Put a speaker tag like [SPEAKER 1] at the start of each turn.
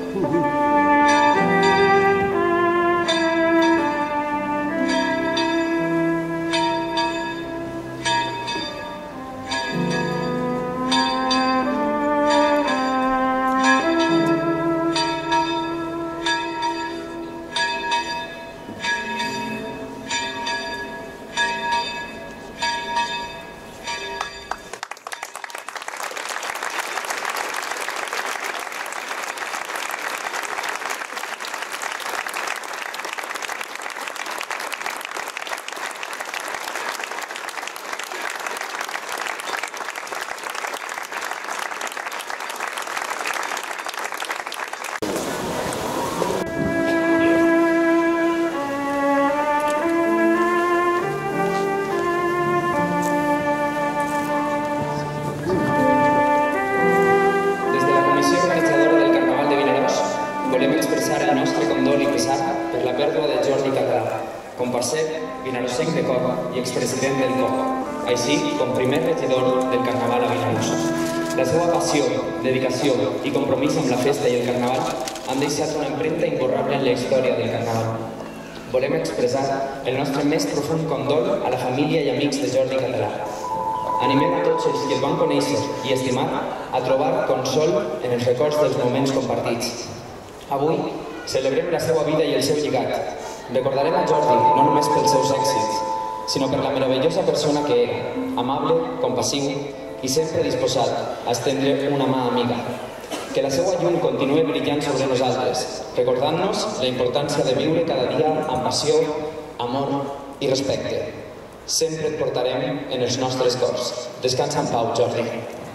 [SPEAKER 1] com per ser vinarosenc de cor i expresident del COC, així com primer regidor del Carnaval a Vinaròs. La seva passió, dedicació i compromís amb la festa i el Carnaval han deixat una empremta imborrable en la història del Carnaval. Volem expressar el nostre més profund condol a la família i amics de Jordi Català. Animem a tots els que el van conèixer i estimar a trobar consol en els records dels moments compartits. Avui celebrem la seva vida i el seu llegat. Recordarem a Jordi no només pels seus èxits, sinó per la meravellosa persona que era, amable, compassiu i sempre disposat a estendre una mà amiga. Que la seva llum continuï brillant sobre nosaltres, recordant-nos la importància de viure cada dia amb passió, amor i respecte. Sempre et portarem en els nostres cors. Descansa en pau, Jordi.